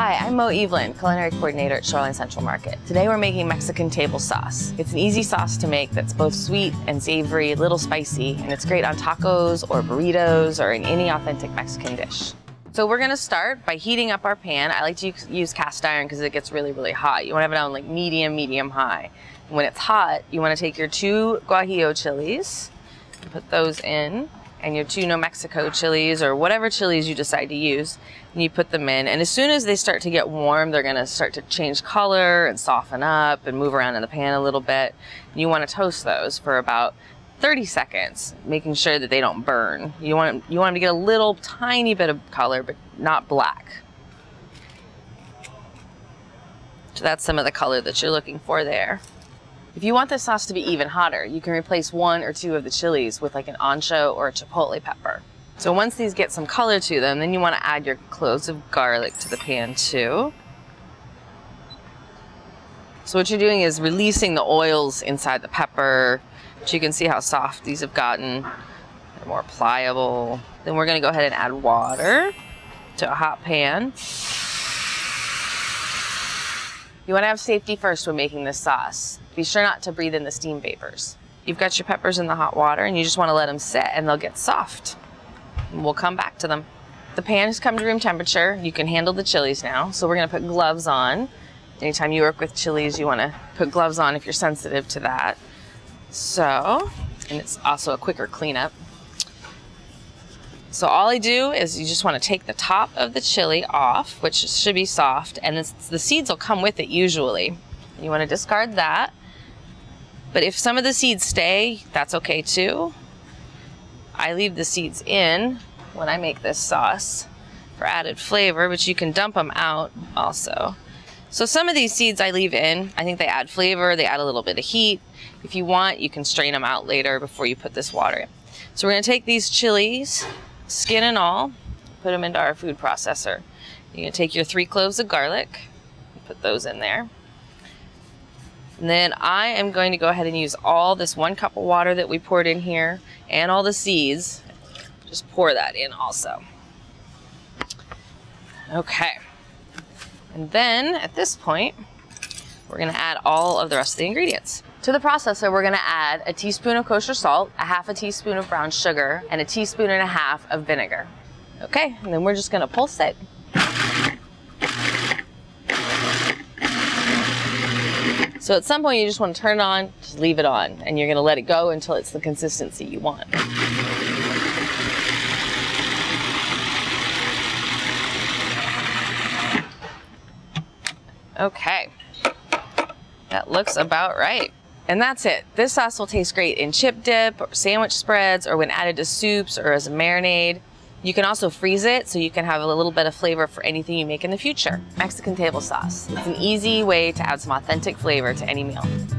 Hi, I'm Mo Evelyn, culinary coordinator at Shoreline Central Market. Today we're making Mexican table sauce. It's an easy sauce to make that's both sweet and savory, a little spicy, and it's great on tacos or burritos or in any authentic Mexican dish. So we're gonna start by heating up our pan. I like to use cast iron because it gets really, really hot. You wanna have it on like medium high. When it's hot, you wanna take your 2 Guajillo chilies, and put those in, and your 2 New Mexico chilies or whatever chilies you decide to use, and you put them in. And as soon as they start to get warm, they're gonna start to change color and soften up and move around in the pan a little bit. And you wanna toast those for about 30 seconds, making sure that they don't burn. You want them to get a little tiny bit of color, but not black. So that's some of the color that you're looking for there. If you want this sauce to be even hotter, you can replace 1 or 2 of the chilies with like an ancho or a chipotle pepper. So once these get some color to them, then you want to add your cloves of garlic to the pan too. So what you're doing is releasing the oils inside the pepper. So you can see how soft these have gotten. They're more pliable. Then we're going to go ahead and add water to a hot pan. You want to have safety first when making this sauce. Be sure not to breathe in the steam vapors. You've got your peppers in the hot water and you just want to let them sit and they'll get soft. And we'll come back to them. The pan has come to room temperature. You can handle the chilies now. So we're going to put gloves on. Anytime you work with chilies, you want to put gloves on if you're sensitive to that. So, and it's also a quicker cleanup. So all I do is you just want to take the top of the chili off, which should be soft, and the seeds will come with it usually. You want to discard that. But if some of the seeds stay, that's okay too. I leave the seeds in when I make this sauce for added flavor, but you can dump them out also. So some of these seeds I leave in. I think they add flavor, they add a little bit of heat. If you want, you can strain them out later before you put this water in. So we're gonna take these chilies, skin and all, put them into our food processor. You're gonna take your 3 cloves of garlic, and put those in there. And then I am going to go ahead and use all this 1 cup of water that we poured in here and all the seeds. Just pour that in also. Okay. And then at this point, we're gonna add all of the rest of the ingredients. To the processor, we're gonna add a teaspoon of kosher salt, a 1/2 teaspoon of brown sugar, and a 1.5 teaspoons of vinegar. Okay, and then we're just gonna pulse it. So at some point you just want to turn it on, just leave it on, and you're going to let it go until it's the consistency you want. Okay, that looks about right. And that's it. This sauce will taste great in chip dip, or sandwich spreads, or when added to soups or as a marinade. You can also freeze it so you can have a little bit of flavor for anything you make in the future. Mexican table sauce. It's an easy way to add some authentic flavor to any meal.